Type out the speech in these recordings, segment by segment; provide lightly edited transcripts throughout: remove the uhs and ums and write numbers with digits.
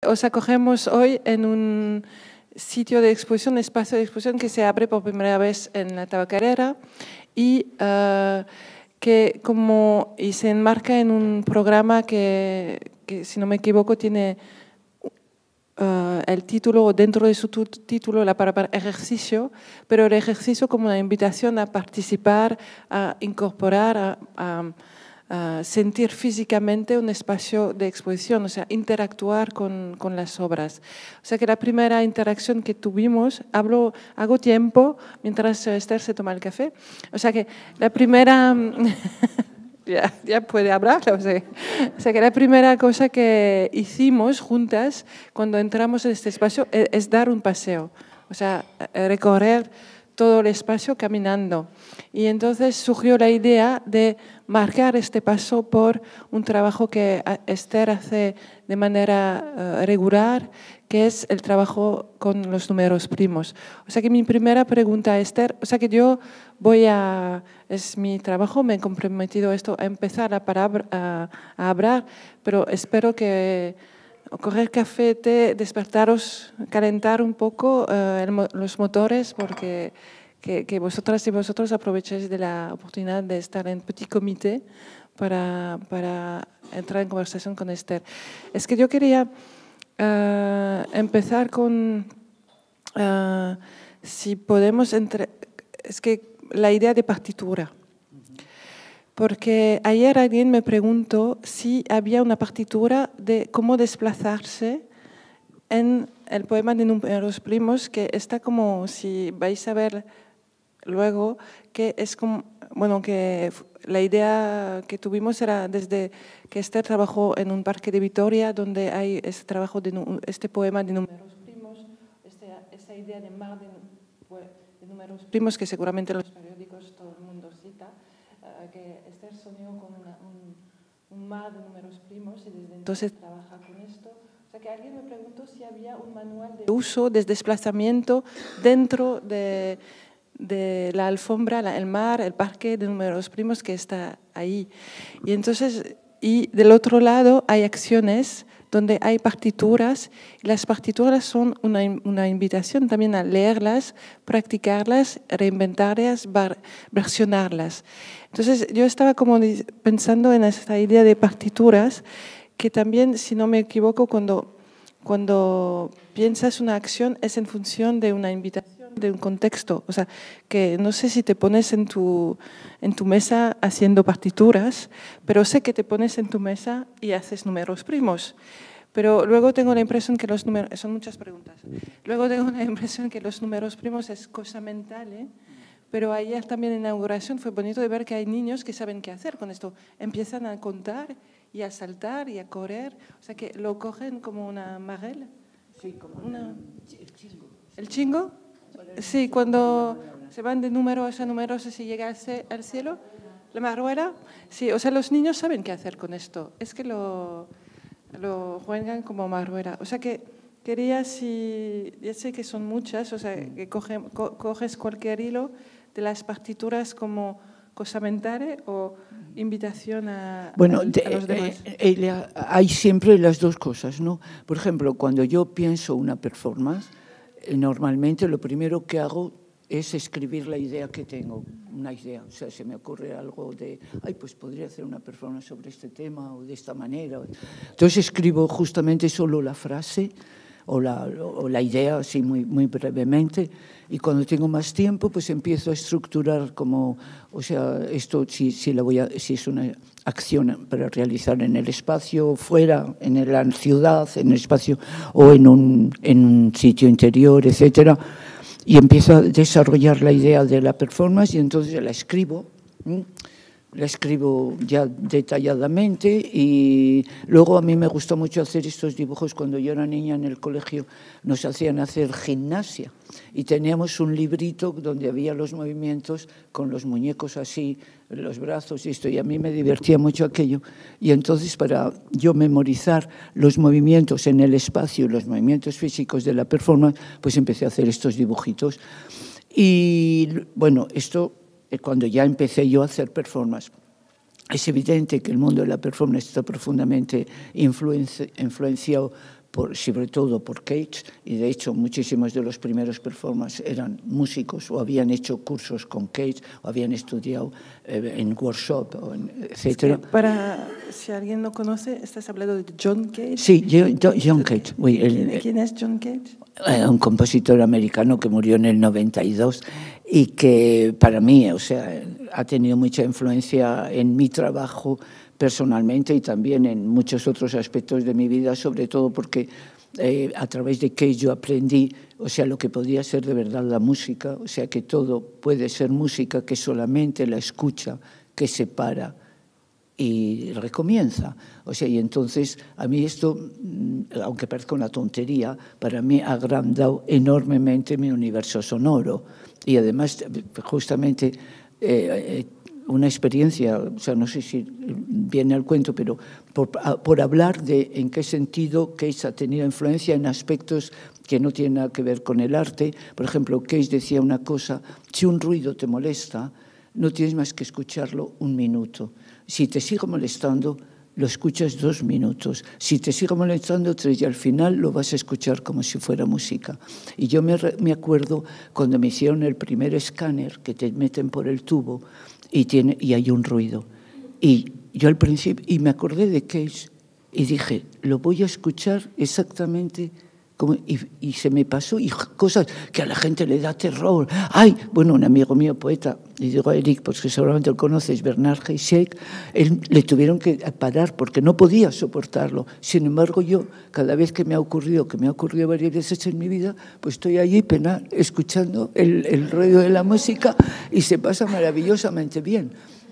Os acogemos hoy en un sitio de exposición, un espacio de exposición que se abre por primera vez en la Tabacalera y y se enmarca en un programa que, si no me equivoco, tiene el título, dentro de su título, la palabra ejercicio, pero el ejercicio como una invitación a participar, a incorporar, a sentir físicamente un espacio de exposición, o sea, interactuar con las obras. O sea que la primera interacción que tuvimos, hago tiempo mientras Esther se toma el café, o sea que la primera... ya puede hablar, o sea que la primera cosa que hicimos juntas cuando entramos en este espacio es dar un paseo, o sea, recorrer todo el espacio caminando. Y entonces surgió la idea de marcar este paso por un trabajo que Esther hace de manera regular, que es el trabajo con los números primos. O sea que mi primera pregunta a Esther, o sea que yo es mi trabajo, me he comprometido a esto, a empezar a hablar, pero espero que coger café, té, despertaros, calentar un poco los motores, porque que vosotras y vosotros aprovechéis de la oportunidad de estar en petit comité para entrar en conversación con Esther. Es que yo quería empezar con, si podemos, es que la idea de partitura. Porque ayer alguien me preguntó si había una partitura de cómo desplazarse en el poema de números primos, que está como, si vais a ver luego, que es como, bueno, que la idea que tuvimos era desde que Esther trabajó en un parque de Vitoria, donde hay este poema de números primos, esa idea de mar de números primos, que seguramente en los periódicos todo el mundo cita, que Esther soñó con un mar de números primos y desde entonces trabaja con esto. O sea que alguien me preguntó si había un manual de uso de desplazamiento dentro de la alfombra, el mar, el parque de números primos que está ahí. Y entonces, y del otro lado hay acciones donde hay partituras, y las partituras son una invitación también a leerlas, practicarlas, reinventarlas, versionarlas. Entonces yo estaba como pensando en esta idea de partituras, que también, si no me equivoco, cuando piensas una acción es en función de una invitación, de un contexto. O sea, que no sé si te pones en tu mesa haciendo partituras, pero sé que te pones en tu mesa y haces números primos. Pero luego tengo la impresión que los números... Son muchas preguntas. Luego tengo la impresión que los números primos es cosa mental, pero ayer también en la inauguración fue bonito de ver que hay niños que saben qué hacer con esto. Empiezan a contar y a saltar y a correr. O sea que lo cogen como una marelle. Sí, como el chingo. ¿El chingo? Sí, cuando se van de número a número, si llega al cielo. ¿La marruera? Sí, o sea, los niños saben qué hacer con esto. Es que lo juegan como marruera. O sea que quería, ya sé que son muchas, o sea, que coges cualquier hilo de las partituras como cosa mentale o invitación a los demás. Hay siempre las dos cosas, ¿no? Por ejemplo, cuando yo pienso una performance, normalmente lo primero que hago es escribir la idea que tengo, una idea. O sea, se me ocurre algo de, pues podría hacer una performance sobre este tema o de esta manera. Entonces escribo justamente solo la frase o la idea, así muy, muy brevemente, y cuando tengo más tiempo, pues empiezo a estructurar como, o sea, esto si es una acción para realizar en el espacio, fuera, en la ciudad, en el espacio o en un sitio interior, etcétera. Y empiezo a desarrollar la idea de la performance y entonces la escribo ya detalladamente. Y luego a mí me gustó mucho hacer estos dibujos. Cuando yo era niña en el colegio nos hacían hacer gimnasia y teníamos un librito donde había los movimientos con los muñecos así, los brazos y esto, y a mí me divertía mucho aquello. Y entonces, para yo memorizar los movimientos en el espacio, los movimientos físicos de la performance, pues empecé a hacer estos dibujitos. Y bueno, esto cuando ya empecé yo a hacer performance. Es evidente que el mundo de la performance está profundamente influenciado sobre todo por Cage, y de hecho muchísimos de los primeros performers eran músicos o habían hecho cursos con Cage o habían estudiado en workshop, etc. Si alguien no conoce, ¿estás hablando de John Cage? Sí, John Cage. ¿Quién es John Cage? Un compositor americano que murió en el 92 y que para mí, o sea, ha tenido mucha influencia en mi trabajo personalmente y también en muchos otros aspectos de mi vida, sobre todo porque a través de que yo aprendí, o sea, lo que podía ser de verdad la música, o sea, que todo puede ser música, que solamente la escucha, que se para y recomienza. O sea, y entonces a mí esto, aunque parezca una tontería, para mí ha agrandado enormemente mi universo sonoro. Y además, justamente, una experiencia, o sea, no sé si viene al cuento, pero por hablar de en qué sentido Cage ha tenido influencia en aspectos que no tienen nada que ver con el arte. Por ejemplo, Cage decía una cosa: si un ruido te molesta, no tienes más que escucharlo 1 minuto. Si te sigue molestando, lo escuchas 2 minutos. Si te sigue molestando 3, y al final lo vas a escuchar como si fuera música. Y yo me acuerdo cuando me hicieron el primer escáner, que te meten por el tubo y hay un ruido. Y yo al principio, y me acordé de Cage y dije, lo voy a escuchar exactamente como, y se me pasó, y cosas que a la gente le da terror. Ay, bueno, un amigo mío, poeta, y digo a Eric, pues que seguramente lo conoces, Bernard Heidsieck, le tuvieron que parar porque no podía soportarlo. Sin embargo, yo, cada vez que me ha ocurrido varias veces en mi vida, pues estoy allí escuchando el ruido de la música y se pasa maravillosamente bien.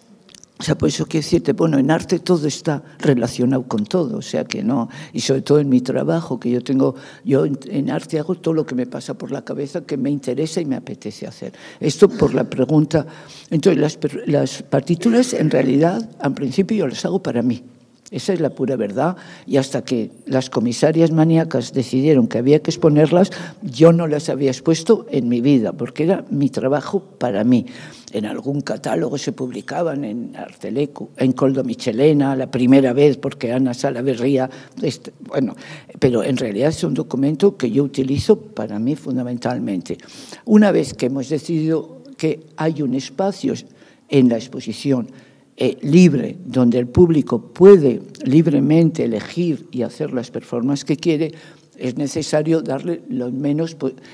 O sea, por eso quiero decirte, bueno, en arte todo está relacionado con todo, o sea que no, y sobre todo en mi trabajo, que yo en arte hago todo lo que me pasa por la cabeza, que me interesa y me apetece hacer. Esto por la pregunta. Entonces, las partituras, en realidad, al principio yo las hago para mí. Esa es la pura verdad, y hasta que las comisarias maníacas decidieron que había que exponerlas, yo no las había expuesto en mi vida, porque era mi trabajo para mí. En algún catálogo se publicaban en Artelecu, en Coldo Michelena, la primera vez, porque Ana Salaverría, bueno, pero en realidad es un documento que yo utilizo para mí fundamentalmente. Una vez que hemos decidido que hay un espacio en la exposición libre, donde el público puede libremente elegir y hacer las performances que quiere, es necesario darle lo menos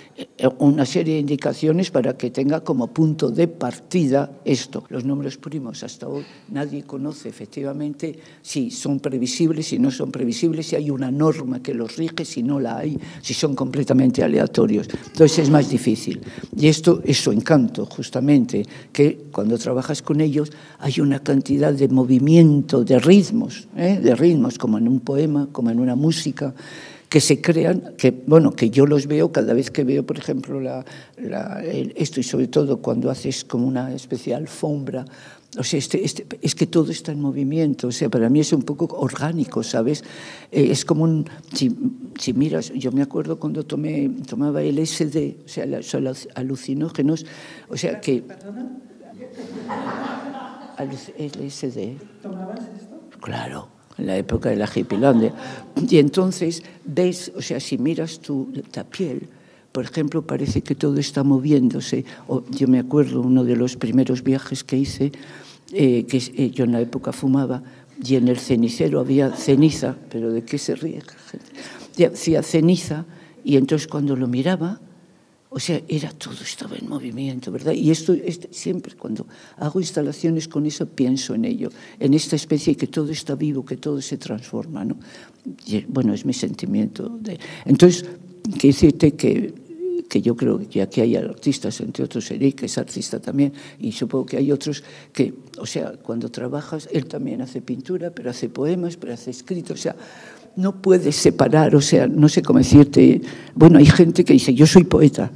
una serie de indicaciones para que tenga como punto de partida esto. Los números primos hasta hoy nadie conoce efectivamente si son previsibles, si no son previsibles, si hay una norma que los rige, si no la hay, si son completamente aleatorios. Entonces es más difícil. Y esto es su encanto, justamente, que cuando trabajas con ellos hay una cantidad de movimiento, de ritmos como en un poema, como en una música, que se crean, que yo los veo cada vez que veo, por ejemplo, esto, y sobre todo cuando haces como una especie de alfombra. O sea, es que todo está en movimiento. O sea, para mí es un poco orgánico, ¿sabes? Es como si miras, yo me acuerdo cuando tomaba LSD, o sea, los alucinógenos, o sea que... ¿Perdona? LSD. ¿Tomabas esto? Claro, en la época de la hippielandia. Y entonces ves, o sea, si miras tu piel, por ejemplo, parece que todo está moviéndose. Yo me acuerdo uno de los primeros viajes que hice, yo en la época fumaba, y en el cenicero había ceniza, pero ¿de qué se ríe? Hacía ceniza, y entonces cuando lo miraba, o sea, todo estaba en movimiento, ¿verdad? Y esto siempre cuando hago instalaciones con eso pienso en ello, en esta especie que todo está vivo, que todo se transforma, ¿no? Y, bueno, es mi sentimiento. Entonces, quiero decirte que yo creo que aquí hay artistas, entre otros Eric, que es artista también, y supongo que hay otros que, o sea, cuando trabajas, él también hace pintura, pero hace poemas, pero hace escritos, o sea, no puedes separar, o sea, no sé cómo decirte. Bueno, hay gente que dice, yo soy poeta.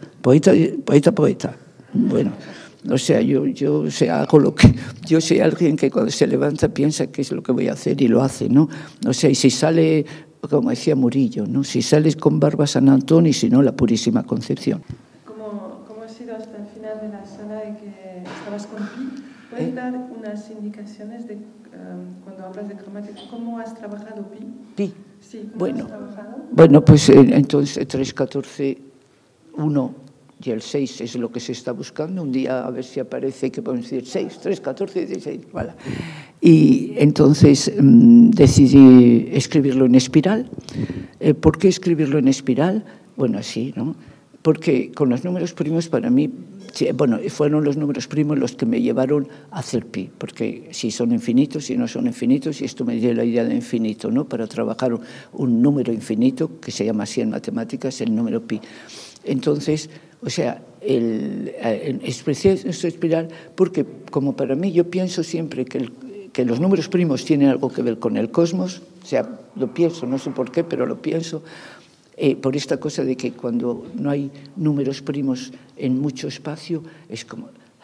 Bueno, o sea, yo o sea, hago lo que... Yo soy alguien que cuando se levanta piensa qué es lo que voy a hacer y lo hace, ¿no? O sea, y si sale, como decía Murillo, ¿no? Si sales con barba San Antonio y si no, la Purísima Concepción. ¿Cómo has sido hasta el final de la sala y que estabas con Pi? ¿Puedes dar unas indicaciones de cuando hablas de cromática? ¿Cómo has trabajado Pi? Pi. Sí, bueno, pues entonces 3, 14, 1 y el 6 es lo que se está buscando. Un día a ver si aparece que podemos decir 6, 3, 14, 16, voilà. Y entonces decidí escribirlo en espiral. ¿Por qué escribirlo en espiral? Bueno, así, ¿no? Porque con los números primos para mí, bueno, fueron los números primos los que me llevaron a hacer pi, porque si son infinitos, si no son infinitos, y esto me dio la idea de infinito, ¿no? Para trabajar un número infinito, que se llama así en matemáticas, el número pi. Entonces, o sea, expresé esta espiral porque, como para mí, yo pienso siempre que los números primos tienen algo que ver con el cosmos, o sea, lo pienso, no sé por qué, pero lo pienso, por esta cosa de que cuando no hay números primos en mucho espacio, es como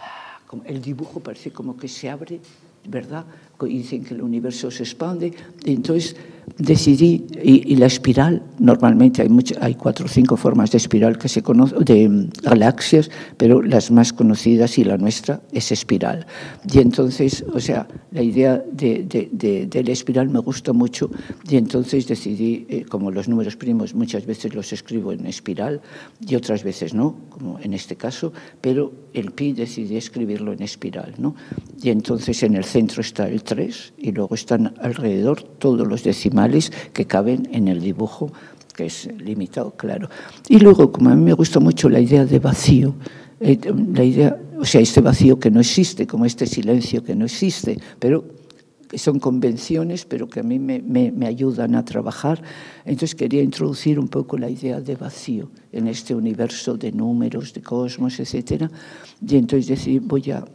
el dibujo parece como que se abre, ¿verdad? Y dicen que el universo se expande. Y entonces decidí, y la espiral, normalmente hay 4 o 5 formas de espiral que se conocen, de galaxias, pero las más conocidas y la nuestra es espiral. Y entonces, o sea, la idea de la espiral me gusta mucho, y entonces decidí, como los números primos muchas veces los escribo en espiral y otras veces no, como en este caso, pero el pi decidí escribirlo en espiral, ¿no? Y entonces en el centro está el 3 y luego están alrededor todos los decimales que caben en el dibujo, que es limitado, claro. Y luego, como a mí me gusta mucho la idea de vacío, la idea, o sea, este vacío que no existe, como este silencio que no existe, pero que son convenciones, pero que a mí me ayudan a trabajar. Entonces quería introducir un poco la idea de vacío en este universo de números, de cosmos, etcétera. Y entonces decidí, voy a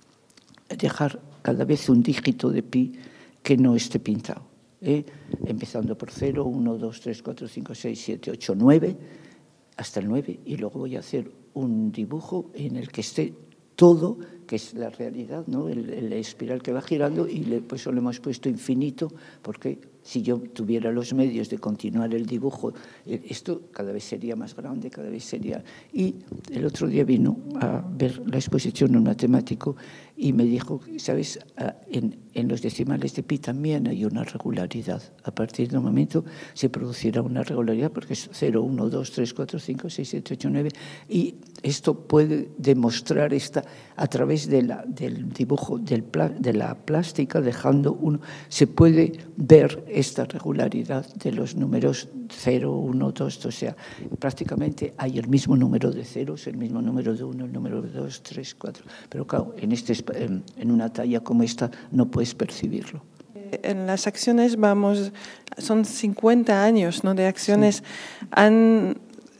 dejar cada vez un dígito de pi que no esté pintado, empezando por 0, 1, 2, 3, 4, 5, 6, 7, 8, 9, hasta el 9, y luego voy a hacer un dibujo en el que esté todo, que es la realidad, ¿no? El espiral que va girando, y pues solo hemos puesto infinito, porque si yo tuviera los medios de continuar el dibujo, esto cada vez sería más grande, cada vez sería... Y el otro día vino a ver la exposición un matemático y me dijo, ¿sabes? En los decimales de pi también hay una regularidad. A partir de un momento se producirá una regularidad porque es 0, 1, 2, 3, 4, 5, 6, 7, 8, 9. Y esto puede demostrar a través del dibujo de la plástica, dejando uno, se puede ver esta regularidad de los números 0, 1, 2, o sea, prácticamente hay el mismo número de ceros, el mismo número de 1, el número de 2, 3, 4, pero claro, en una talla como esta no puedes percibirlo. En las acciones son 50 años, ¿no? De acciones. Sí.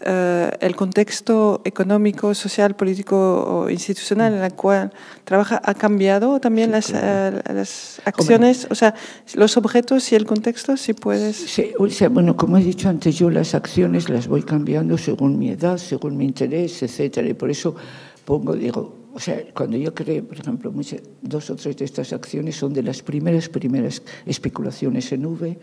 El contexto económico, social, político o institucional en el cual trabaja ha cambiado también, sí, las acciones, o sea, los objetos y el contexto, si puedes. Sí, o sea, bueno, como he dicho antes, yo las acciones las voy cambiando según mi edad, según mi interés, etcétera, y por eso digo, o sea, cuando yo creé, por ejemplo, 2 o 3 de estas acciones son de las primeras especulaciones en V,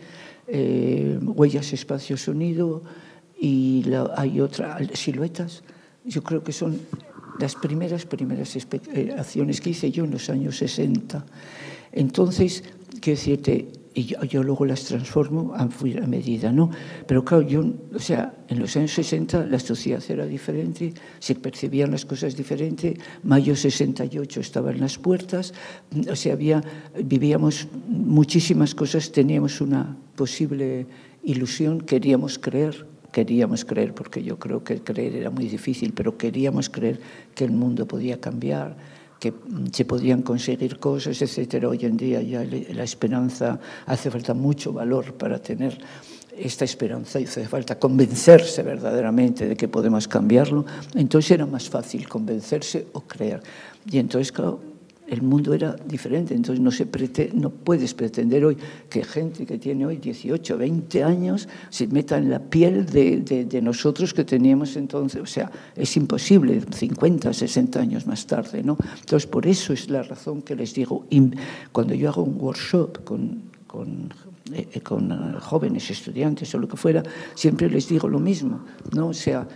huellas, espacio, sonido, y hay otra, siluetas. Yo creo que son las primeras acciones que hice yo en los años 60. Entonces, quiero decirte, y yo luego las transformo a medida, ¿no? Pero claro, o sea, en los años 60 la sociedad era diferente, se percibían las cosas diferente, mayo 68 estaba en las puertas, o sea, vivíamos muchísimas cosas, teníamos una posible ilusión, queríamos creer, porque yo creo que creer era muy difícil, pero queríamos creer que el mundo podía cambiar, que se podían conseguir cosas, etcétera. Hoy en día ya la esperanza, hace falta mucho valor para tener esta esperanza y hace falta convencerse verdaderamente de que podemos cambiarlo. Entonces era más fácil convencerse o creer. Y entonces, claro, el mundo era diferente, entonces no puedes pretender hoy que gente que tiene hoy 18, 20 años se meta en la piel de nosotros que teníamos entonces, o sea, es imposible, 50, 60 años más tarde, ¿no? Entonces, por eso es la razón que les digo, cuando yo hago un workshop con jóvenes estudiantes o lo que fuera, siempre les digo lo mismo, ¿no? O sea,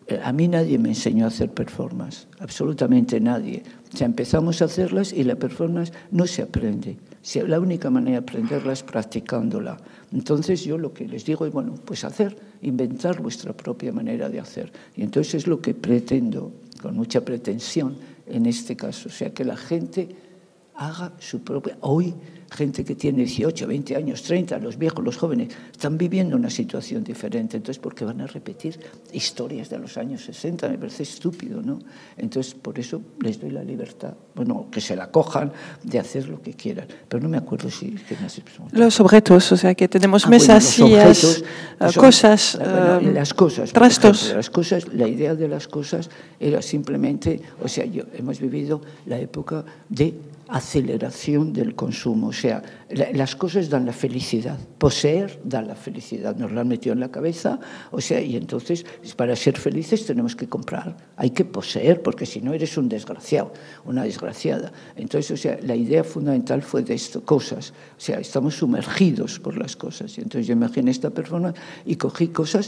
A mí nadie me enseñó a hacer performance, absolutamente nadie. O sea, empezamos a hacerlas y la performance no se aprende. La única manera de aprenderla es practicándola. Entonces yo lo que les digo es, bueno, pues inventar vuestra propia manera de hacer. Y entonces es lo que pretendo, con mucha pretensión en este caso. O sea, que la gente haga su propia... Hoy, gente que tiene 18, 20 años, 30, los viejos, los jóvenes, están viviendo una situación diferente. Entonces, ¿por qué van a repetir historias de los años 60? Me parece estúpido, ¿no? Entonces, por eso les doy la libertad, bueno, que se la cojan, de hacer lo que quieran. Pero no me acuerdo si... Los objetos, o sea, que tenemos mesas, bueno, sillas, cosas, las cosas, trastos. Ejemplo, las cosas, la idea de las cosas era simplemente, o sea, hemos vivido la época de aceleración del consumo. O sea, las cosas dan la felicidad. Poseer da la felicidad. Nos lo han metido en la cabeza. O sea, y entonces, para ser felices tenemos que comprar. Hay que poseer, porque si no eres un desgraciado, una desgraciada. Entonces, o sea, la idea fundamental fue de esto, cosas. O sea, estamos sumergidos por las cosas. Y entonces yo imaginé esta persona y cogí cosas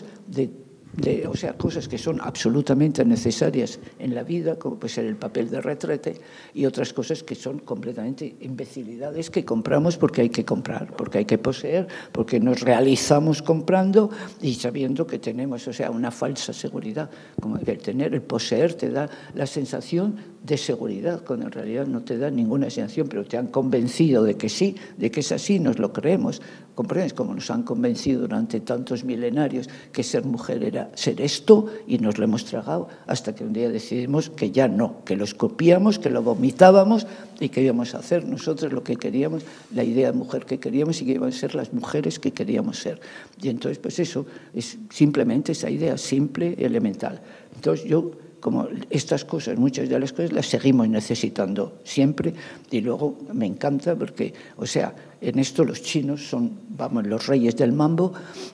o sea, cosas que son absolutamente necesarias en la vida, como puede ser el papel de retrete, y otras cosas que son completamente imbecilidades que compramos porque hay que comprar, porque hay que poseer, porque nos realizamos comprando y sabiendo que tenemos, o sea, una falsa seguridad. Como el poseer te da la sensación de seguridad, cuando en realidad no te da ninguna sensación, pero te han convencido de que sí, de que es así, nos lo creemos. ¿Comprendes? Como nos han convencido durante tantos milenarios que ser mujer era ser esto, y nos lo hemos tragado hasta que un día decidimos que ya no, que lo escupíamos, que lo vomitábamos y que íbamos a hacer nosotros lo que queríamos, la idea de mujer que queríamos, y que íbamos a ser las mujeres que queríamos ser. Y entonces, pues eso es simplemente esa idea simple, elemental. Entonces yo, como estas cosas, muchas de las cosas las seguimos necesitando siempre, y luego me encanta porque, o sea, en esto los chinos son, vamos, los reyes del mambo.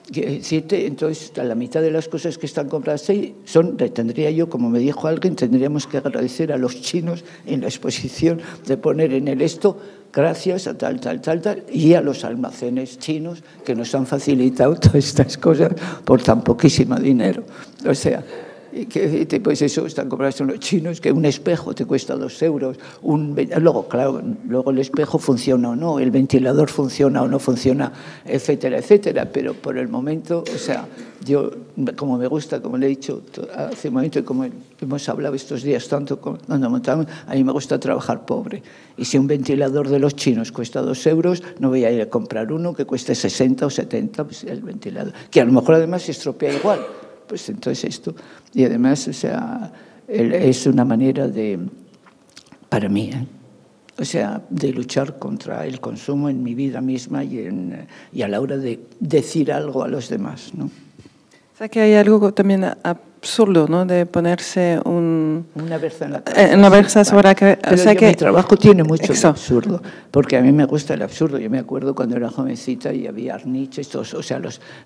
Entonces, a la mitad de las cosas que están compradas ahí tendría yo, como me dijo alguien, tendríamos que agradecer a los chinos en la exposición de poner en el esto gracias a tal, y a los almacenes chinos que nos han facilitado todas estas cosas por tan poquísimo dinero. O sea, pues eso, están comprados los chinos, que un espejo te cuesta 2 euros. Luego, claro, luego el espejo funciona o no, el ventilador funciona o no funciona, etcétera, etcétera. Pero por el momento, o sea, yo, como me gusta, como le he dicho hace un momento, y como hemos hablado estos días tanto cuando montamos, a mí me gusta trabajar pobre. Y si un ventilador de los chinos cuesta 2 euros, no voy a ir a comprar uno que cueste 60 o 70, pues el ventilador, que a lo mejor además se estropea igual. Pues entonces esto, y además, o sea, es una manera de, para mí, o sea, de luchar contra el consumo en mi vida misma y a la hora de decir algo a los demás, ¿no? O sea, que hay algo también absurdo, ¿no? De ponerse una berza en la cabeza. Una berza sobre la cabeza. Pero o sea, mi trabajo tiene mucho de absurdo, porque a mí me gusta el absurdo. Yo me acuerdo cuando era jovencita y había Arnich, o sea,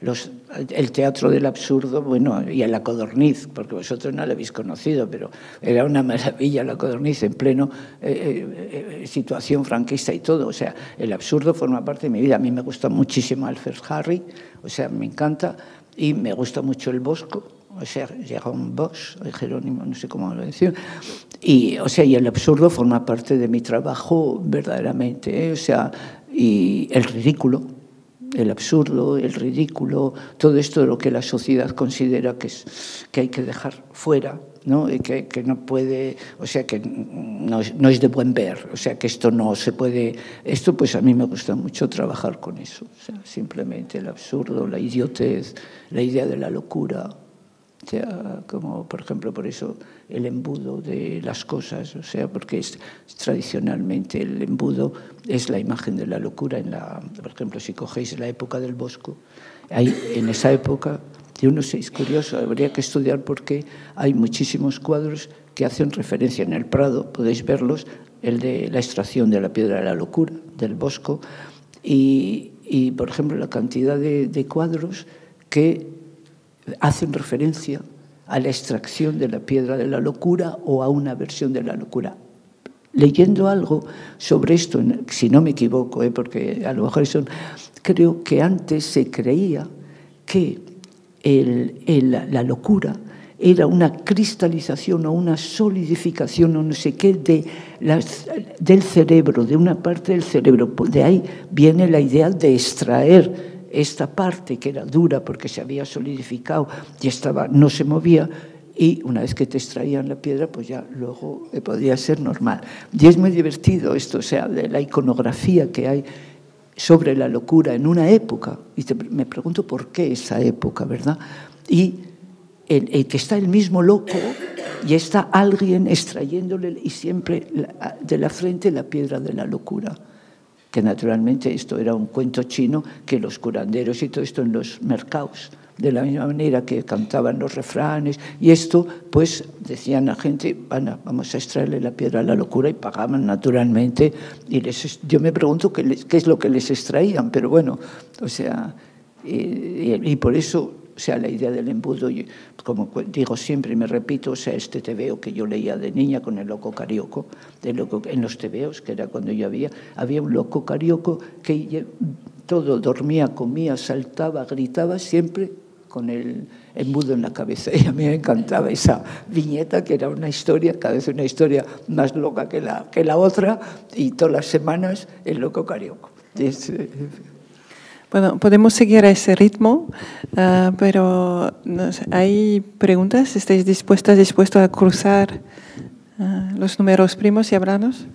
el teatro del absurdo, bueno, y a La Codorniz, porque vosotros no lo habéis conocido, pero era una maravilla La Codorniz en pleno situación franquista y todo. O sea, el absurdo forma parte de mi vida. A mí me gusta muchísimo Alfred Harry, o sea, me encanta, y me gusta mucho el Bosco. O sea, Jérôme Bosch, Jerónimo, no sé cómo lo decir. Y, o sea, y el absurdo forma parte de mi trabajo verdaderamente, O sea, y el ridículo, el absurdo, el ridículo, todo esto de lo que la sociedad considera que hay que dejar fuera, ¿no? Y que no puede, o sea, que no es de buen ver, o sea, que esto no se puede. Esto, pues a mí me gusta mucho trabajar con eso, o sea, simplemente el absurdo, la idiotez, la idea de la locura. O sea, como por ejemplo, por eso el embudo de las cosas, o sea, porque tradicionalmente el embudo es la imagen de la locura. Por ejemplo, si cogéis la época del Bosco, en esa época, yo no sé, es curioso, habría que estudiar porque hay muchísimos cuadros que hacen referencia en el Prado, podéis verlos, el de la extracción de la piedra de la locura, del Bosco, y por ejemplo, la cantidad de cuadros que hacen referencia a la extracción de la piedra de la locura o a una versión de la locura. Leyendo algo sobre esto, si no me equivoco, porque a lo mejor creo que antes se creía que la locura era una cristalización o una solidificación o no sé qué del cerebro, de una parte del cerebro. De ahí viene la idea de extraer esta parte que era dura porque se había solidificado y no se movía, y una vez que te extraían la piedra, pues ya luego podía ser normal. Y es muy divertido esto, o sea, de la iconografía que hay sobre la locura en una época. Y me pregunto por qué esa época, ¿verdad? Y el que está el mismo loco y está alguien extrayéndole y siempre de la frente la piedra de la locura. Que naturalmente esto era un cuento chino que los curanderos y todo esto en los mercados, de la misma manera que cantaban los refranes y esto, pues decían a la gente, vamos a extraerle la piedra a la locura, y pagaban naturalmente. Y yo me pregunto qué es lo que les extraían, pero bueno, o sea, y por eso, o sea, la idea del embudo, como digo siempre y me repito, o sea, este tebeo que yo leía de niña con el loco carioco, en los tebeos, que era cuando yo había un loco carioco que todo dormía, comía, saltaba, gritaba, siempre con el embudo en la cabeza. Y a mí me encantaba esa viñeta, que era una historia, cada vez una historia más loca que la otra, y todas las semanas el loco carioco. Bueno, podemos seguir a ese ritmo, pero no sé, ¿hay preguntas? ¿Estáis dispuestos a cruzar los números primos y hablarnos?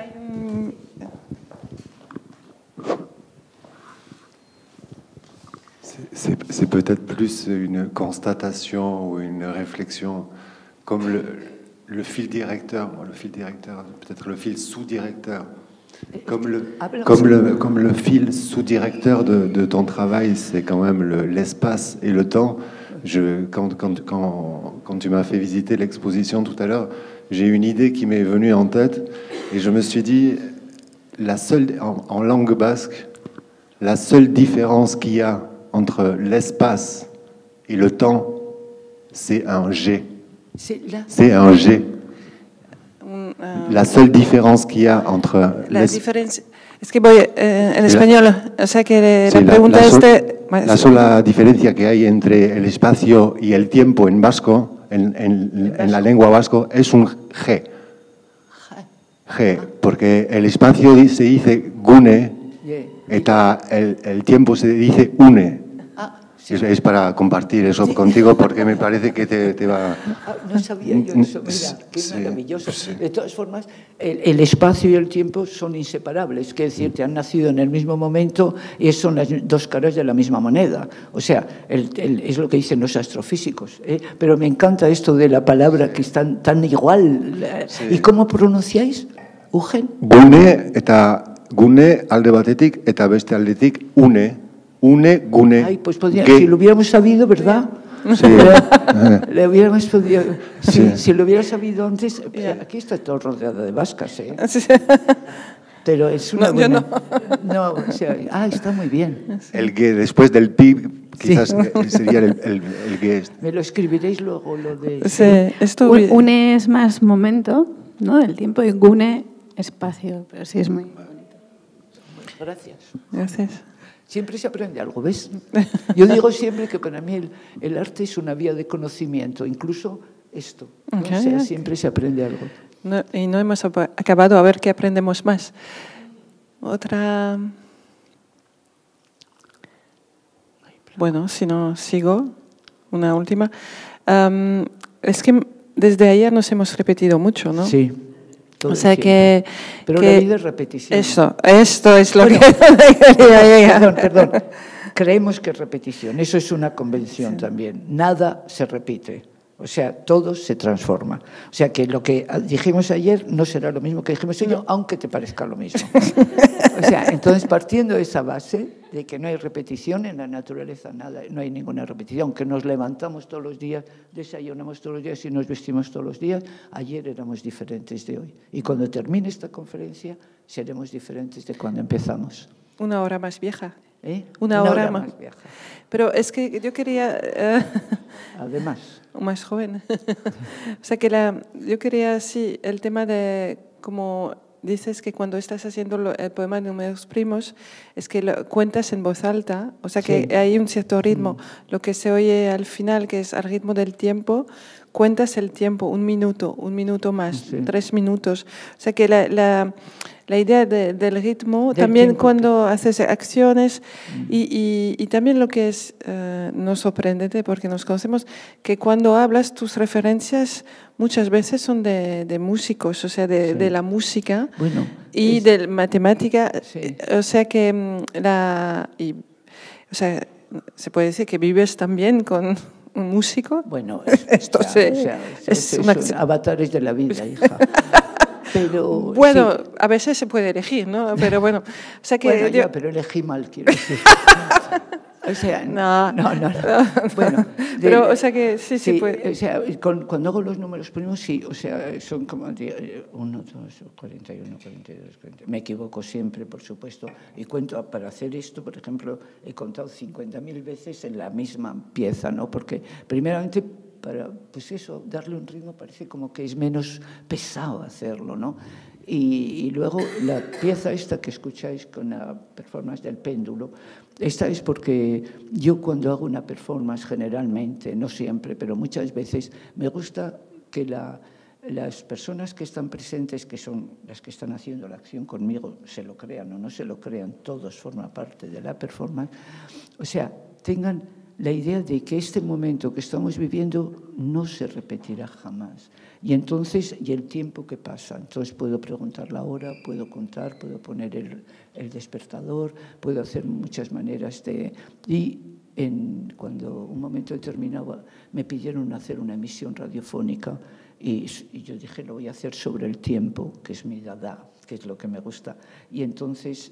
C'est peut-être plus une constatation ou une réflexion, comme le fil directeur, peut-être le fil sous-directeur. Comme le fil sous-directeur de ton travail, c'est quand même l'espace et le temps. Quand tu m'as fait visiter l'exposition tout à l'heure, j'ai une idée qui m'est venue en tête et je me suis dit, en langue basque, la seule différence qu'il y a entre l'espace et le temps, c'est un G. C'est un G. La seule différence qu'il y a entre... La diferencia... Es que voy en español, o sea que la pregunta La sola diferencia que hay entre el espacio y el tiempo en vasco, en la lengua vasco, es un G. G, porque el espacio se dice gune, el tiempo se dice une. Sí. Es para compartir eso contigo porque me parece que te va... No sabía yo eso, mira, qué maravilloso. De todas formas, el espacio y el tiempo son inseparables, es decir, te han nacido en el mismo momento y son las dos caras de la misma moneda. O sea, es lo que dicen los astrofísicos. Pero me encanta esto de la palabra que es tan igual. Sí. ¿Y cómo pronunciáis? ¿Ugen? Gune alde batetik eta beste aldetik une. Gune. Ay, pues si lo hubiéramos sabido, ¿verdad? Sí. Le hubiéramos podido, si lo hubiera sabido antes, aquí está todo rodeado de vascas, ¿eh? Pero es una buena... No, o sea, está muy bien. El que después del pi, quizás sería el que... Me lo escribiréis luego, lo de... Sí, esto... Une es más momento, ¿no? El tiempo, y gune espacio, pero sí es muy bonito. Gracias. Gracias. Siempre se aprende algo, ¿ves? Yo digo siempre que para mí el arte es una vía de conocimiento, incluso esto. ¿no? Okay. O sea, siempre se aprende algo. Y no hemos acabado, a ver qué aprendemos más. Otra... Bueno, si no, sigo. Una última. Es que desde ayer nos hemos repetido mucho, ¿no? Sí. O sea que... Pero la vida es repetición. Esto es lo que quería llegar. Perdón. Creemos que es repetición. Eso es una convención también. Nada se repite. O sea, todo se transforma. O sea, que lo que dijimos ayer no será lo mismo que dijimos hoy, aunque te parezca lo mismo. O sea, entonces, partiendo de esa base de que no hay repetición en la naturaleza, nada, no hay ninguna repetición, que nos levantamos todos los días, desayunamos todos los días y nos vestimos todos los días, ayer éramos diferentes de hoy. Y cuando termine esta conferencia, seremos diferentes de cuando empezamos. Una hora más vieja. Una hora más vieja. Pero es que yo quería... Además. Más joven. O sea que yo quería, sí, el tema de cómo dices que cuando estás haciendo el poema de números primos es que lo cuentas en voz alta, o sea que Sí. hay un cierto ritmo. Lo que se oye al final, que es al ritmo del tiempo, cuentas el tiempo, 1 minuto, 1 minuto más, Sí. 3 minutos. O sea que la idea del ritmo, Del también tiempo cuando haces acciones y también lo que es nos sorprendente porque nos conocemos, que cuando hablas tus referencias muchas veces son de músicos, o sea, Sí. de la música Bueno, y es- de matemática. Sí. O sea que o sea, se puede decir que vives también con un músico. Bueno, Esto ya, sí, o sea, es es una un avatares de la vida, hija. Pero bueno, sí. a veces se puede elegir, ¿no? Pero bueno, o sea que Bueno, yo- ya, pero elegí mal, quiero decir. O sea, No. no. Bueno, Pero, o sea que sí puede. O sea, cuando hago los números primos, sí, o sea, son como 1, 2, 41, 42, 40. Me equivoco siempre, por supuesto, y cuento, para hacer esto, por ejemplo, he contado 50.000 veces en la misma pieza, ¿no? Porque, primeramente, para, pues eso, darle un ritmo parece como que es menos pesado hacerlo, ¿no? Y luego la pieza esta que escucháis con la performance del péndulo, esta es porque yo cuando hago una performance generalmente, no siempre, pero muchas veces, me gusta que las personas que están presentes, que son las que están haciendo la acción conmigo, se lo crean o no se lo crean, todos forman parte de la performance, o sea, tengan la idea de que este momento que estamos viviendo no se repetirá jamás. Y entonces, y el tiempo que pasa, entonces puedo preguntar la hora, puedo contar, puedo poner el despertador, puedo hacer muchas maneras de... Y cuando un momento determinado me pidieron hacer una emisión radiofónica y yo dije, lo voy a hacer sobre el tiempo, que es mi dada, que es lo que me gusta. Y entonces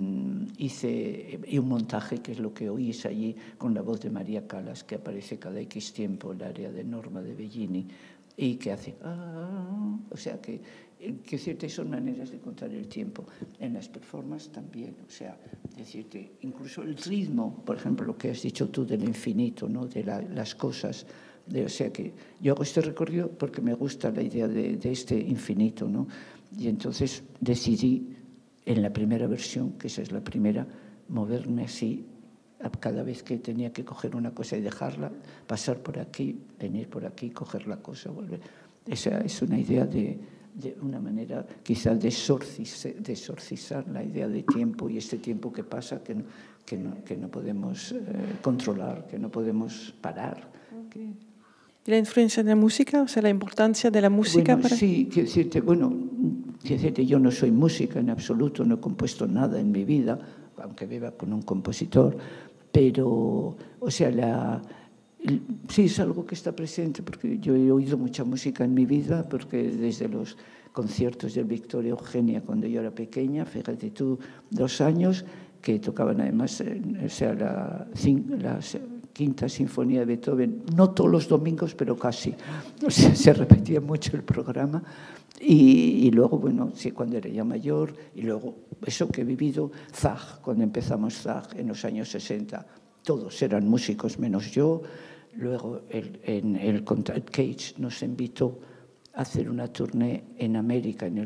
hice un montaje, que es lo que oís allí, con la voz de María Calas, que aparece cada X tiempo, el área de Norma de Bellini, y que hace... o sea que decirte, son maneras de contar el tiempo. En las performances también, o sea, decirte, incluso el ritmo, por ejemplo, lo que has dicho tú del infinito, ¿no? De las cosas. O sea que yo hago este recorrido porque me gusta la idea de este infinito, ¿no? Y entonces decidí, en la primera versión, que esa es la primera, moverme así, cada vez que tenía que coger una cosa y dejarla, pasar por aquí, venir por aquí, coger la cosa, volver. Esa es una idea de una manera quizá de exorcizar la idea de tiempo y este tiempo que pasa que no podemos controlar, que no podemos parar. ¿Y la influencia de la música? O sea, la importancia de la música. Bueno, sí, quiero decirte, yo no soy música en absoluto, no he compuesto nada en mi vida, aunque viva con un compositor, pero, o sea, sí es algo que está presente, porque yo he oído mucha música en mi vida, porque desde los conciertos de Victoria Eugenia, cuando yo era pequeña, fíjate tú, 2 años, que tocaban además, o sea, la Quinta Sinfonía de Beethoven, no todos los domingos, pero casi. O sea, se repetía mucho el programa. Y luego, bueno, sí, cuando era ya mayor, y luego eso que he vivido, Zag, cuando empezamos Zag en los años 60, todos eran músicos menos yo. Luego el Cage nos invitó a hacer una tournée en América en el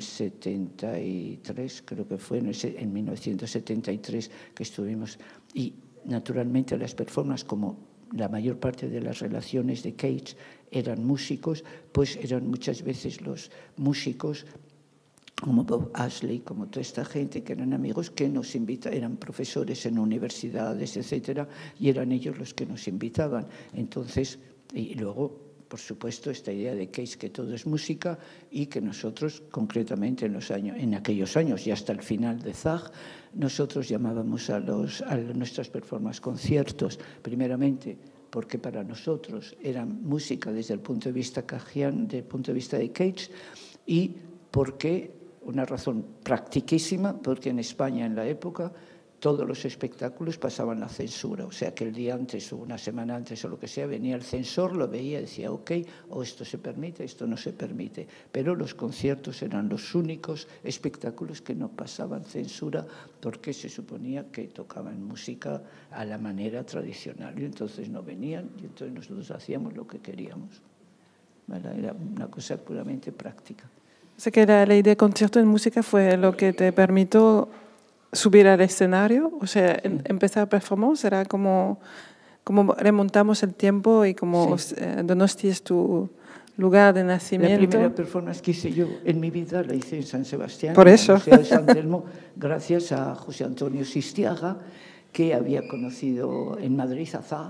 73, creo que fue, en 1973 que estuvimos. Y naturalmente las performances, como la mayor parte de las relaciones de Cage eran músicos, pues eran muchas veces los músicos como Bob Ashley, como toda esta gente que eran amigos que nos invitaban, eran profesores en universidades, etcétera, y eran ellos los que nos invitaban. Entonces, y luego, por supuesto, esta idea de Cage, que todo es música, y que nosotros, concretamente en aquellos años y hasta el final de Zag, nosotros llamábamos a nuestras performances conciertos, primeramente porque para nosotros era música desde el punto de vista cajian, desde el punto de vista de Cage, y porque, una razón practiquísima, porque en España en la época todos los espectáculos pasaban la censura, o sea que el día antes o una semana antes o lo que sea venía el censor, lo veía y decía ok, o esto se permite, esto no se permite, pero los conciertos eran los únicos espectáculos que no pasaban censura porque se suponía que tocaban música a la manera tradicional y entonces no venían y entonces nosotros hacíamos lo que queríamos. ¿Vale? Era una cosa puramente práctica. Sé que la idea de concierto en música fue lo que te permitió subir al escenario, o sea, empezar performance, era como remontamos el tiempo y como Donosti es tu lugar de nacimiento. La primera performance que hice yo en mi vida la hice en San Sebastián, por eso. en el Museo de San Telmo, gracias a José Antonio Sistiaga, que había conocido en Madrid a Zag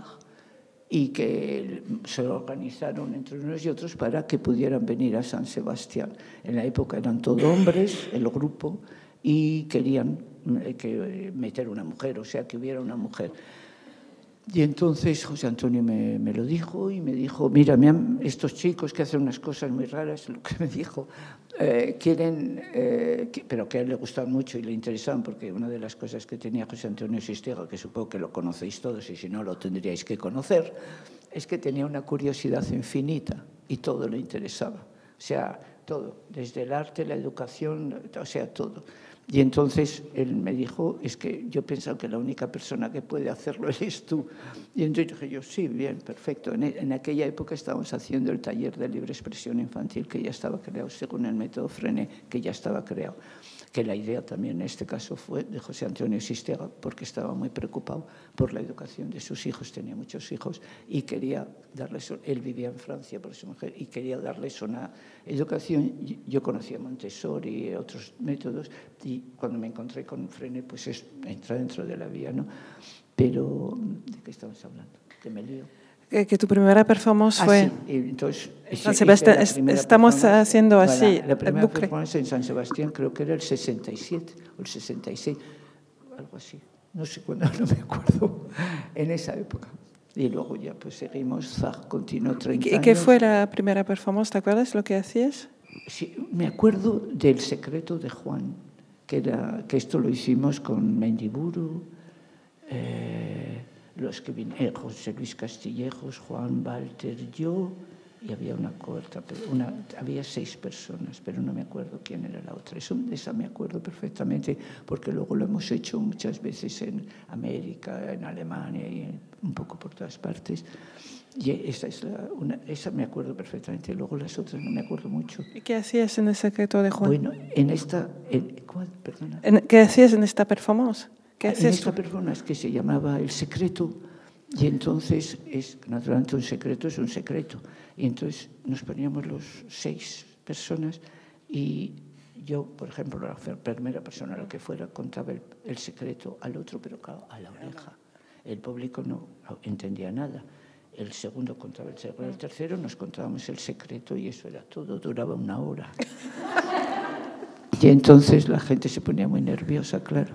y que se organizaron entre unos y otros para que pudieran venir a San Sebastián. En la época eran todo hombres, el grupo, y querían meter una mujer, o sea, que hubiera una mujer. Y entonces José Antonio me lo dijo y me dijo, mira, estos chicos que hacen unas cosas muy raras, lo que me dijo, quieren, pero que a él le gustaban mucho y le interesaban, porque una de las cosas que tenía José Antonio Sistiaga, que supongo que lo conocéis todos y si no lo tendríais que conocer, es que tenía una curiosidad infinita y todo le interesaba. O sea, todo, desde el arte, la educación, o sea, todo. Y entonces él me dijo, es que yo pensaba que la única persona que puede hacerlo eres tú. Y entonces dije yo, sí, bien, perfecto. En aquella época estábamos haciendo el taller de libre expresión infantil que ya estaba creado, según el método Frené, que ya estaba creado. Que la idea también en este caso fue de José Antonio Sistiaga, porque estaba muy preocupado por la educación de sus hijos, tenía muchos hijos, y quería darles, él vivía en Francia por su mujer, y quería darles una educación. Yo conocía Montessori y otros métodos, y cuando me encontré con Frené, pues entra dentro de la vía, ¿no? Pero, ¿de qué estamos hablando? Que me lío. Que tu primera performance fue... Sí. Entonces, San Sebastián, estamos haciendo así. La primera performance en San Sebastián creo que era el 67 o el 66, algo así. No sé cuándo, no me acuerdo, en esa época. Y luego ya pues seguimos, Zag continuó 30 años. ¿Y qué fue la primera performance? ¿Te acuerdas lo que hacías? Sí, me acuerdo del Secreto de Juan, que esto lo hicimos con Mendiburu, los que vinieron, José Luis Castillejos, Juan, Walter, yo, y había una cuarta, había 6 personas, pero no me acuerdo quién era la otra. Esa me acuerdo perfectamente, porque luego lo hemos hecho muchas veces en América, en Alemania y un poco por todas partes. Y esa me acuerdo perfectamente, luego las otras no me acuerdo mucho. ¿Y qué hacías en El Secreto de Juan? Bueno, ¿cuál? Perdona. ¿Qué hacías en esta performance? En esta performance que se llamaba El Secreto, y entonces, naturalmente un secreto es un secreto, y entonces nos poníamos los 6 personas y yo, por ejemplo, la primera persona, la que fuera, contaba el secreto al otro, pero claro, a la oreja. El público no entendía nada. El segundo contaba el secreto, el tercero nos contábamos el secreto y eso era todo, duraba 1 hora. Y entonces la gente se ponía muy nerviosa, claro.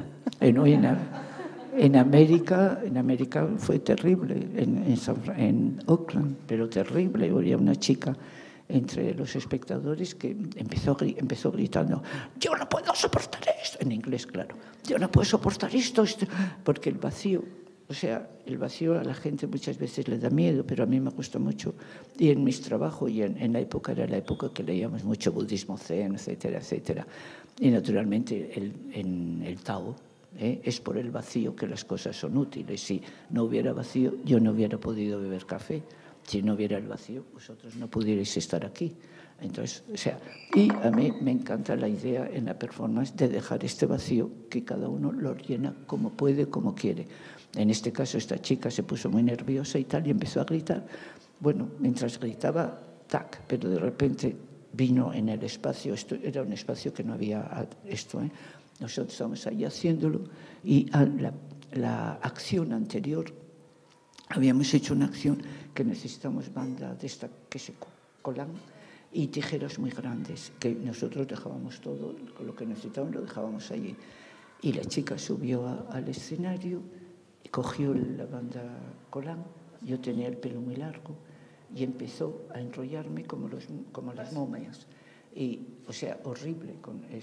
En América fue terrible, en Oakland, pero terrible. Había una chica entre los espectadores que empezó gritando, yo no puedo soportar esto, en inglés, claro, yo no puedo soportar esto, porque el vacío, o sea, el vacío a la gente muchas veces le da miedo, pero a mí me gusta mucho. Y en mis trabajos, y en la época, era la época que leíamos mucho budismo zen, etcétera, etcétera. Y naturalmente en el Tao es por el vacío que las cosas son útiles. Si no hubiera vacío, yo no hubiera podido beber café. Si no hubiera el vacío, vosotros no pudierais estar aquí. Entonces, o sea, y a mí me encanta la idea en la performance de dejar este vacío que cada uno lo llena como puede, como quiere. En este caso, esta chica se puso muy nerviosa y tal, y empezó a gritar. Bueno, mientras gritaba, tac, pero de repente vino en el espacio, esto era un espacio que no había esto, nosotros estábamos ahí haciéndolo, y la acción anterior, habíamos hecho una acción que necesitamos banda de esta que se colan y tijeras muy grandes, que nosotros dejábamos todo, lo que necesitábamos lo dejábamos allí. Y la chica subió al escenario y cogió la banda colán, yo tenía el pelo muy largo, y empezó a enrollarme como las momias. Y, o sea, horrible,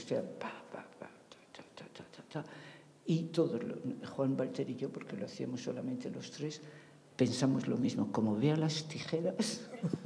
y todos, Juan, Walter y yo, porque lo hacíamos solamente los 3, pensamos lo mismo. Como vea las tijeras,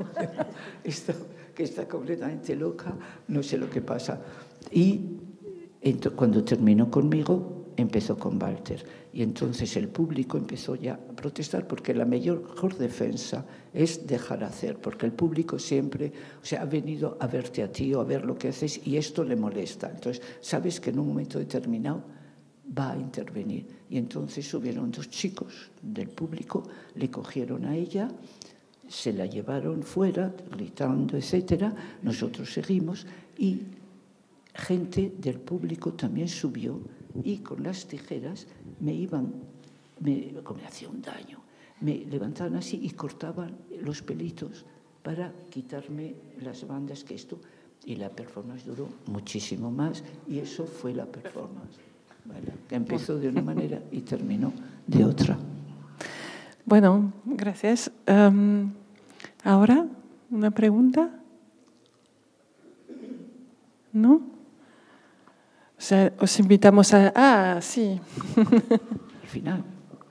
que está completamente loca, no sé lo que pasa. Y cuando terminó conmigo, empezó con Walter. Y entonces el público empezó ya a protestar, porque la mejor defensa es dejar hacer, porque el público siempre, o sea, ha venido a verte a ti o a ver lo que haces y esto le molesta. Entonces, sabes que en un momento determinado va a intervenir. Y entonces subieron 2 chicos del público, le cogieron a ella, se la llevaron fuera, gritando, etcétera. Nosotros seguimos y gente del público también subió y con las tijeras como me hacía un daño, me levantaban así y cortaban los pelitos para quitarme las bandas que esto. Y la performance duró muchísimo más y eso fue la performance. ¿Vale? Que empezó de una manera y terminó de otra. Bueno, gracias. Ahora, ¿una pregunta? ¿No? O sea, os invitamos a... Ah, sí. Al final.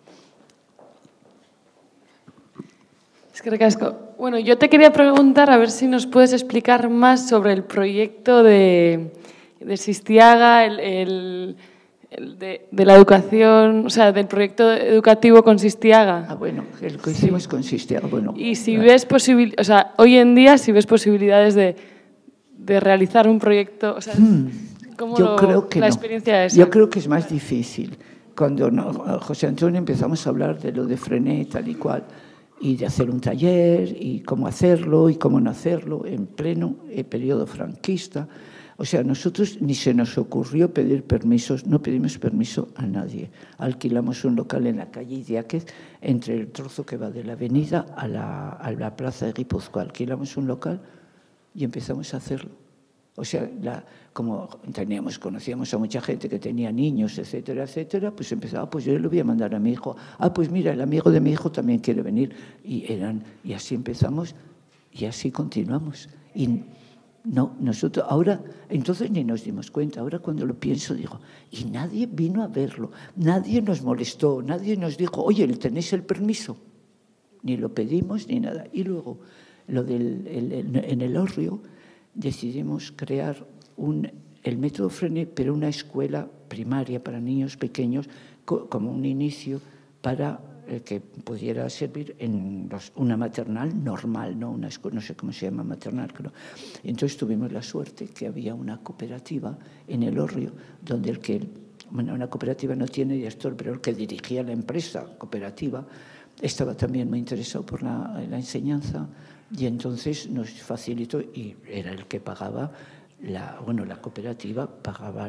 Es que recasco. Bueno, yo te quería preguntar a ver si nos puedes explicar más sobre el proyecto de Sistiaga, de la educación, o sea, del proyecto educativo con Sistiaga. Ah, bueno, el que hicimos con Sistiaga, bueno. Y si ves o sea, hoy en día, si ves posibilidades de realizar un proyecto, o sea, ¿cómo creo que la no. experiencia es? Yo creo que es más difícil. Cuando José Antonio empezamos a hablar de lo de Frenet, tal y cual, y de hacer un taller, y cómo hacerlo, y cómo no hacerlo, en pleno periodo franquista. O sea, nosotros ni se nos ocurrió pedir permisos, no pedimos permiso a nadie. Alquilamos un local en la calle Idiáquez, entre el trozo que va de la avenida a la plaza de Guipúzcoa. Alquilamos un local y empezamos a hacerlo. O sea, como conocíamos a mucha gente que tenía niños, etcétera, etcétera, pues empezaba, pues yo le voy a mandar a mi hijo. Ah, pues mira, el amigo de mi hijo también quiere venir. Y así empezamos y así continuamos. Y no, nosotros ahora, entonces ni nos dimos cuenta. Ahora cuando lo pienso digo, y nadie vino a verlo, nadie nos molestó, nadie nos dijo, oye, ¿tenéis el permiso? Ni lo pedimos ni nada. Y luego, en el Hórreo, decidimos crear el método Frenet, pero una escuela primaria para niños pequeños, como un inicio para que pudiera servir en una maternal normal, no una escuela, no sé cómo se llama maternal, creo. Entonces tuvimos la suerte que había una cooperativa en el Hórreo, donde una cooperativa no tiene director, pero el que dirigía la empresa cooperativa estaba también muy interesado por la enseñanza. Y entonces nos facilitó, y era el que pagaba, la cooperativa pagaba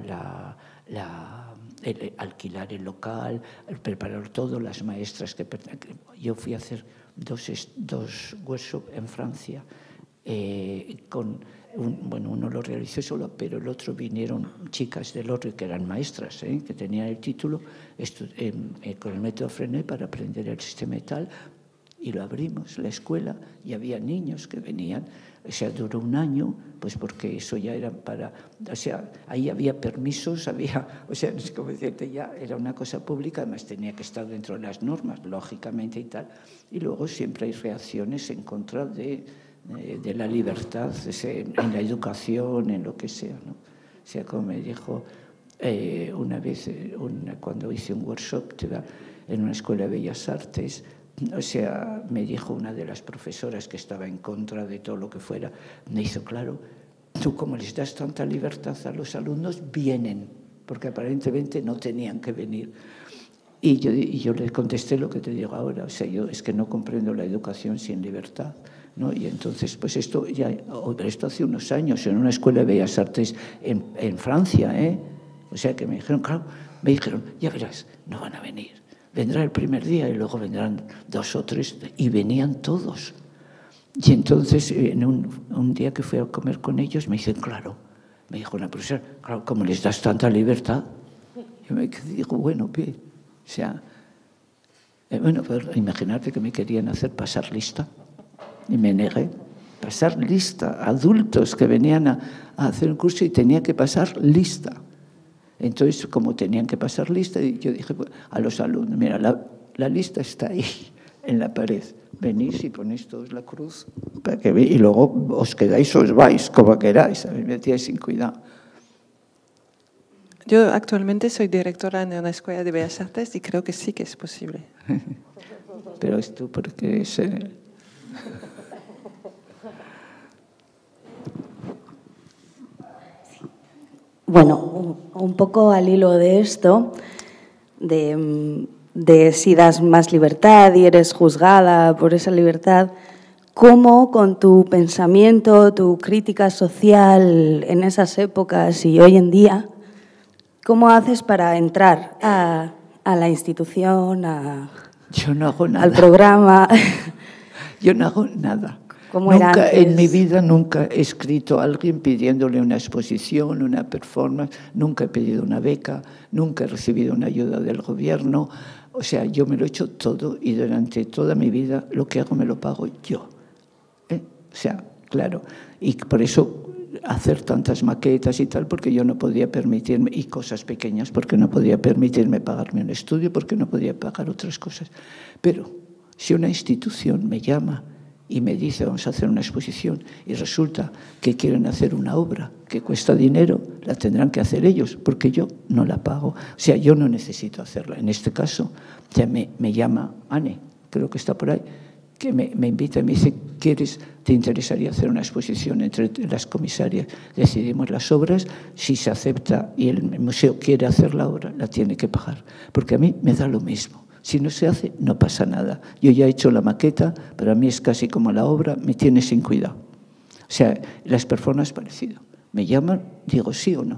alquilar el local, preparar todo, las maestras que yo fui a hacer dos workshops en Francia, uno lo realicé solo, pero el otro vinieron chicas del Hórreo que eran maestras, que tenían el título con el método Frenet para aprender el sistema y tal. Y lo abrimos, la escuela, y había niños que venían. O sea, duró un año, pues porque eso ya era o sea, ahí había permisos, o sea, no sé cómo decirte, ya era una cosa pública, además tenía que estar dentro de las normas, lógicamente y tal. Y luego siempre hay reacciones en contra de la libertad, en la educación, en lo que sea, ¿no? O sea, como me dijo una vez, cuando hice un workshop en una escuela de Bellas Artes, o sea, me dijo una de las profesoras que estaba en contra de todo lo que fuera, me hizo, claro, tú como les das tanta libertad a los alumnos, vienen, porque aparentemente no tenían que venir. Y yo le contesté lo que te digo ahora, o sea, yo es que no comprendo la educación sin libertad, ¿no? Y entonces, pues esto hace unos años, en una escuela de Bellas Artes en Francia, O sea, que me dijeron, ya verás, no van a venir. Vendrá el primer día y luego vendrán 2 o 3, y venían todos. Y entonces, en un día que fui a comer con ellos, me dicen, claro, me dijo una profesora, claro, como les das tanta libertad. Yo me digo, bueno, bien, o sea, bueno, pero imaginarte que me querían hacer pasar lista, y me negué. Pasar lista, adultos que venían a hacer un curso y tenía que pasar lista. Entonces, como tenían que pasar lista, yo dije a los alumnos, mira, la lista está ahí, en la pared. Venís y ponéis todos la cruz, y luego os quedáis o os vais, como queráis. A mí me metíais sin cuidado. Yo actualmente soy directora de una escuela de bellas artes y creo que sí que es posible. Pero esto porque es... Bueno, un poco al hilo de esto, de si das más libertad y eres juzgada por esa libertad, ¿cómo con tu pensamiento, tu crítica social en esas épocas y hoy en día, cómo haces para entrar a la institución, Yo no hago nada. al programa? Yo no hago nada. ¿Cómo era Nunca, antes? en mi vida nunca he escrito a alguien pidiéndole una exposición, una performance, nunca he pedido una beca, nunca he recibido una ayuda del gobierno. O sea, yo me lo he hecho todo y durante toda mi vida lo que hago me lo pago yo. O sea, claro, y por eso hacer tantas maquetas y tal, porque yo no podía permitirme, y cosas pequeñas, porque no podía permitirme pagarme un estudio, porque no podía pagar otras cosas. Pero si una institución me llama y me dice vamos a hacer una exposición y resulta que quieren hacer una obra que cuesta dinero, la tendrán que hacer ellos, porque yo no la pago. O sea, yo no necesito hacerla. En este caso, ya me llama Anne, creo que está por ahí, que me invita y me dice, ¿te interesaría hacer una exposición entre las comisarias? Decidimos las obras, si se acepta y el museo quiere hacer la obra, la tiene que pagar, porque a mí me da lo mismo. Si no se hace, no pasa nada. Yo ya he hecho la maqueta, para mí es casi como la obra, me tiene sin cuidado. O sea, las personas parecido. Me llaman, digo sí o no.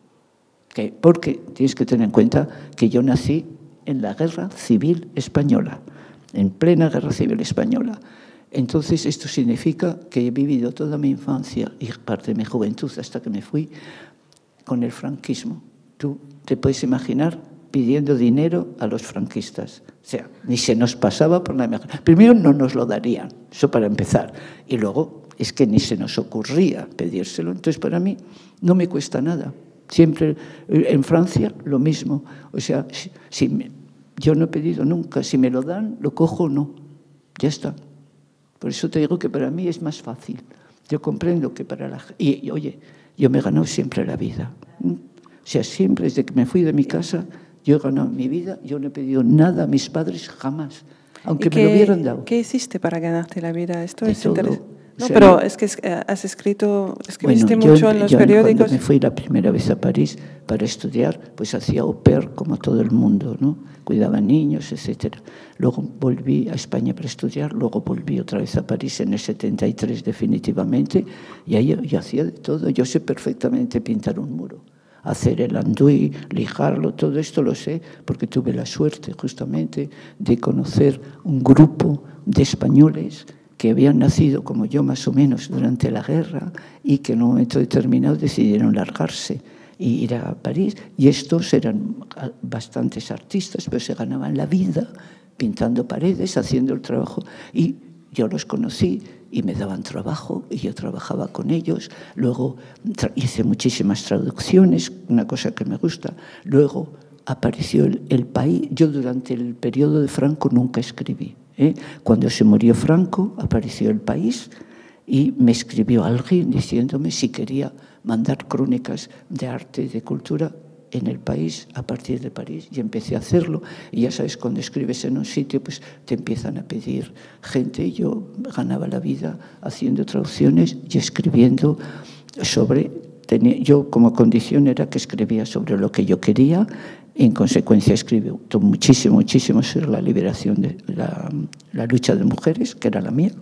Porque tienes que tener en cuenta que yo nací en la Guerra Civil Española, en plena Guerra Civil Española. Entonces, esto significa que he vivido toda mi infancia y parte de mi juventud hasta que me fui con el franquismo. Tú te puedes imaginar pidiendo dinero a los franquistas. O sea, ni se nos pasaba por la imagen. Primero no nos lo darían, eso para empezar. Y luego es que ni se nos ocurría pedírselo. Entonces, para mí no me cuesta nada. Siempre en Francia lo mismo. O sea, yo no he pedido nunca. Si me lo dan, lo cojo o no. Ya está. Por eso te digo que para mí es más fácil. Yo comprendo que para la gente... Y oye, yo me he ganado siempre la vida. O sea, siempre desde que me fui de mi casa... Yo he ganado mi vida, yo no he pedido nada a mis padres jamás, aunque me lo hubieran dado. ¿Qué hiciste para ganarte la vida? Esto De es todo. interesante. No, O sea, pero es que escribiste mucho en los periódicos. Cuando me fui la primera vez a París para estudiar, pues hacía au pair como todo el mundo, ¿no? Cuidaba niños, etc. Luego volví a España para estudiar, luego volví otra vez a París en el 73 definitivamente, y ahí yo hacía de todo. Yo sé perfectamente pintar un muro, hacer el andouille, lijarlo, todo esto lo sé porque tuve la suerte justamente de conocer un grupo de españoles que habían nacido como yo más o menos durante la guerra y que en un momento determinado decidieron largarse y ir a París. Y estos eran bastantes artistas, pero se ganaban la vida pintando paredes, haciendo el trabajo. Y yo los conocí y me daban trabajo y yo trabajaba con ellos. Luego hice muchísimas traducciones, una cosa que me gusta. Luego apareció el País. Yo durante el periodo de Franco nunca escribí. Cuando se murió Franco apareció El País y me escribió alguien diciéndome si quería mandar crónicas de arte y de cultura en El País a partir de París, y empecé a hacerlo. Y ya sabes, cuando escribes en un sitio, pues te empiezan a pedir gente, y yo ganaba la vida haciendo traducciones y escribiendo sobre... Yo como condición era que escribía sobre lo que yo quería, en consecuencia escribí muchísimo sobre la liberación de la lucha de mujeres, que era la mía,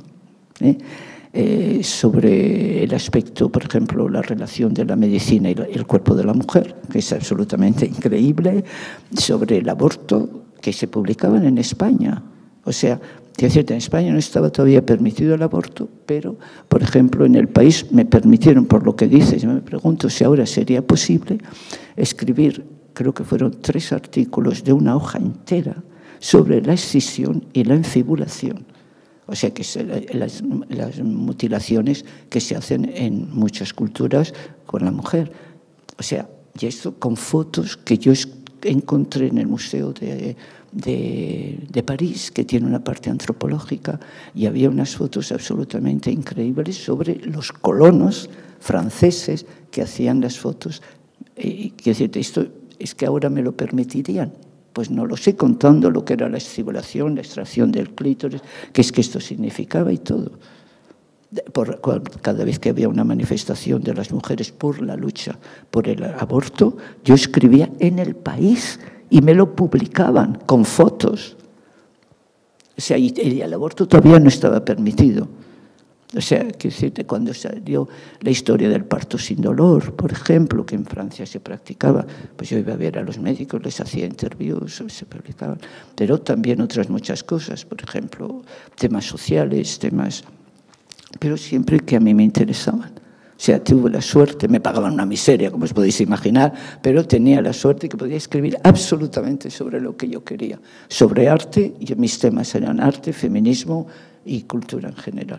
sobre el aspecto, por ejemplo, la relación de la medicina y el cuerpo de la mujer, que es absolutamente increíble, sobre el aborto, que se publicaban en España. O sea, es cierto, en España no estaba todavía permitido el aborto, pero, por ejemplo, en El País me permitieron, por lo que dices, yo me pregunto si ahora sería posible escribir, creo que fueron 3 artículos de una hoja entera sobre la escisión y la enfibulación. O sea, que las mutilaciones que se hacen en muchas culturas con la mujer. O sea, y esto con fotos que yo encontré en el Museo de París, que tiene una parte antropológica, y había unas fotos absolutamente increíbles sobre los colonos franceses que hacían las fotos Quiero decirte, esto es que ahora me lo permitirían. Pues no lo sé, contando lo que era la estimulación, la extracción del clítoris, qué es que esto significaba y todo. Cada vez que había una manifestación de las mujeres por la lucha por el aborto, yo escribía en El País y me lo publicaban con fotos. O sea, y el aborto todavía no estaba permitido. O sea, cuando salió la historia del parto sin dolor, por ejemplo, que en Francia se practicaba, pues yo iba a ver a los médicos, les hacía interviews, se publicaban, pero también otras muchas cosas, por ejemplo, temas sociales, pero siempre que a mí me interesaban. O sea, tuve la suerte, me pagaban una miseria, como os podéis imaginar, pero tenía la suerte que podía escribir absolutamente sobre lo que yo quería, sobre arte, y mis temas eran arte, feminismo y cultura en general.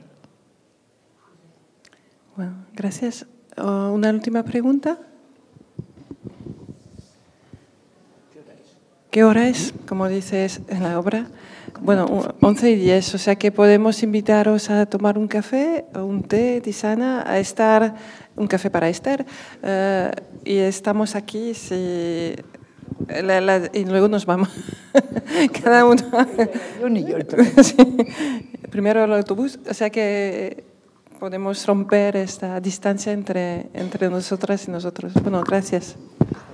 Bueno, gracias. ¿Una última pregunta? ¿Qué hora es? Como dices en la obra. Bueno, 11:10, o sea que podemos invitaros a tomar un café, un té, tisana, a estar, un café para Esther, y estamos aquí y luego nos vamos. Cada uno. Sí. Primero el autobús, o sea que podemos romper esta distancia entre nosotras y nosotros. Bueno, gracias.